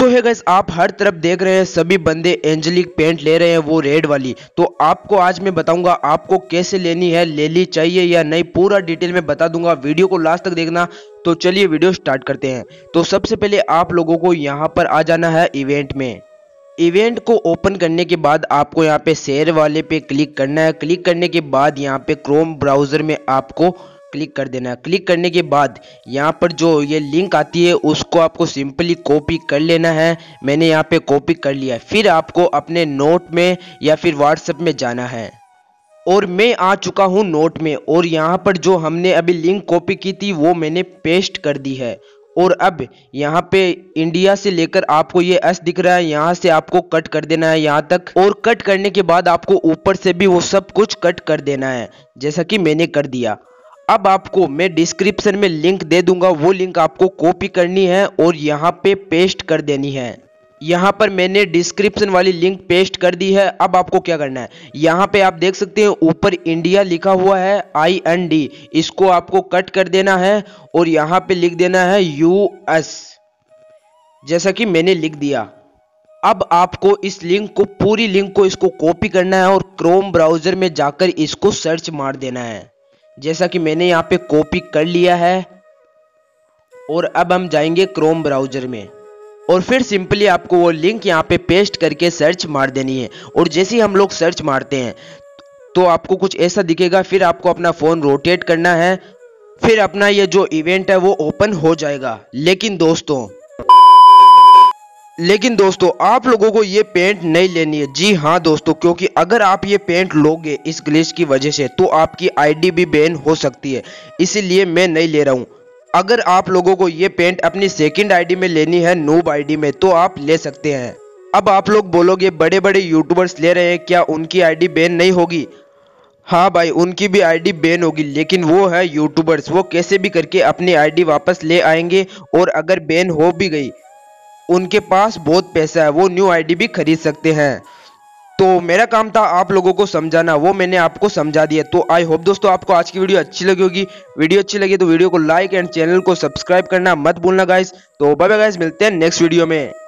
सो है गाइस, आप हर तरफ देख रहे हैं सभी बंदे एंजेलिक पेंट ले रहे हैं, वो रेड वाली। तो आपको आज मैं बताऊंगा आपको कैसे लेनी है, लेनी चाहिए या नहीं, पूरा डिटेल में बता दूंगा। वीडियो को लास्ट तक देखना। तो चलिए वीडियो स्टार्ट करते हैं। तो सबसे पहले आप लोगों को यहाँ पर आ जाना है इवेंट में। इवेंट को ओपन करने के बाद आपको यहाँ पे शेयर वाले पे क्लिक करना है। क्लिक करने के बाद यहाँ पे क्रोम ब्राउजर में आपको क्लिक कर देना है। क्लिक करने के बाद यहाँ पर जो ये लिंक आती है उसको आपको सिंपली कॉपी कर लेना है। मैंने यहाँ पे कॉपी कर लिया है। फिर आपको अपने नोट में या फिर व्हाट्सएप में जाना है और मैं आ चुका हूँ नोट में। और यहाँ पर जो हमने अभी लिंक कॉपी की थी वो मैंने पेस्ट कर दी है। और अब यहाँ पे इंडिया से लेकर आपको ये एस दिख रहा है, यहाँ से आपको कट कर देना है यहाँ तक। और कट करने के बाद आपको ऊपर से भी वो सब कुछ कट कर देना है, जैसा कि मैंने कर दिया। अब आपको मैं डिस्क्रिप्शन में लिंक दे दूंगा, वो लिंक आपको कॉपी करनी है और यहाँ पे पेस्ट कर देनी है। यहाँ पर मैंने डिस्क्रिप्शन वाली लिंक पेस्ट कर दी है। अब आपको क्या करना है, यहाँ पे आप देख सकते हैं ऊपर इंडिया लिखा हुआ है IND, इसको आपको कट कर देना है और यहाँ पे लिख देना है US, जैसा कि मैंने लिख दिया। अब आपको इस लिंक को, पूरी लिंक को इसको कॉपी करना है और क्रोम ब्राउजर में जाकर इसको सर्च मार देना है, जैसा कि मैंने यहाँ पे कॉपी कर लिया है। और अब हम जाएंगे क्रोम ब्राउजर में और फिर सिंपली आपको वो लिंक यहाँ पे पेस्ट करके सर्च मार देनी है। और जैसे ही हम लोग सर्च मारते हैं तो आपको कुछ ऐसा दिखेगा। फिर आपको अपना फ़ोन रोटेट करना है, फिर अपना ये जो इवेंट है वो ओपन हो जाएगा। लेकिन दोस्तों आप लोगों को ये पेंट नहीं लेनी है। जी हाँ दोस्तों, क्योंकि अगर आप ये पेंट लोगे इस ग्लिच की वजह से तो आपकी आईडी भी बैन हो सकती है, इसीलिए मैं नहीं ले रहा हूँ। अगर आप लोगों को ये पेंट अपनी सेकंड आईडी में लेनी है, नूब आईडी में, तो आप ले सकते हैं। अब आप लोग बोलोगे बड़े बड़े यूट्यूबर्स ले रहे हैं, क्या उनकी आईडी बैन नहीं होगी? हाँ भाई, उनकी भी आईडी बैन होगी, लेकिन वो है यूट्यूबर्स, वो कैसे भी करके अपनी आईडी वापस ले आएंगे। और अगर बैन हो भी गई, उनके पास बहुत पैसा है, वो न्यू आईडी भी खरीद सकते हैं। तो मेरा काम था आप लोगों को समझाना, वो मैंने आपको समझा दिया। तो आई होप दोस्तों आपको आज की वीडियो अच्छी लगी होगी। वीडियो अच्छी लगी तो वीडियो को लाइक एंड चैनल को सब्सक्राइब करना मत भूलना गाइस। तो बाय बाय गाइस, मिलते हैं नेक्स्ट वीडियो में।